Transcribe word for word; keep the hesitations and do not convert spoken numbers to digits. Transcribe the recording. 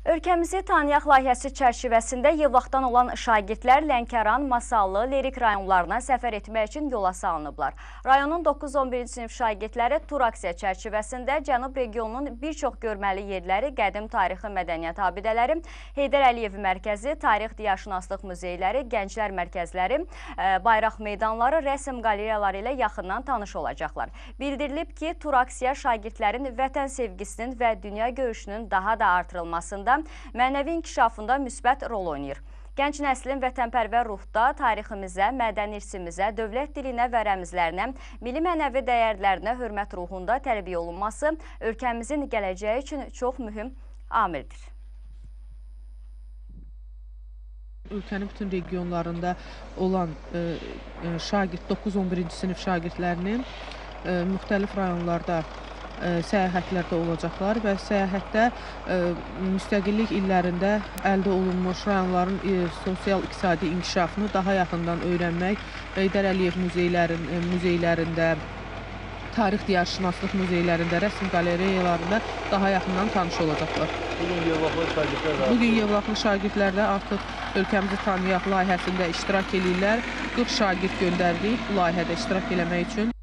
Ölkəmizi tanıyaq layihəsi çərçivəsində Yevlaxdan olan şagirdlər Lənkəran, Masallı, Lerik rayonlarına səfər etmək üçün yola salınıblar. Rayonun doqquz on birinci sinif şagirdləri tur aksiya çərçivəsində Cənub regionunun bir çox görməli yerləri, qədim tarixi mədəniyyət abidələri, Heydər Əliyev mərkəzi, tarix diyarşünaslıq muzeyləri, gənclər mərkəzləri, bayraq meydanları, rəsm qaleriyaları ilə yaxından tanış olacaqlar. Bildirilib ki, tur aksiya şagirdlərin vətən sevgisinin və dünya görüşünün daha da artırılmasında mənəvi inkişafında müsbət rol oynayır. Gənc nəslin vətənpərvər ruhda tariximizə, mədəni irsimizə, dövlət dilinə və rəmzlərinə, milli mənəvi dəyərlərinə hörmət ruhunda tərbiyə olunması ölkəmizin gələcəyi üçün çox mühüm amildir. Ölkənin bütün regionlarında olan e, e, şagird, doqquz on birinci sinif şagirdlərinin e, müxtəlif rayonlarda səyahətlərdə olacaqlar və səyahətdə e, müstəqillik illərində əldə olunmuş rayonların e, sosial-iqtisadi inkişafını daha yaxından öyrənmək, Heydər Əliyev muzeylərin, e, muzeylərində, tarix diyarşünaslıq muzeylərində, rəsm qaleriyalarında daha yaxından tanış olacaqlar. Bugün Yevlaxlı şagirdlər var. Bugün Yevlaxlı şagirdlər də artıq Ölkəmizi tanıyaq layihəsində iştirak edirlər. qırx şagird göndərdik bu layihədə iştirak eləmək üçün.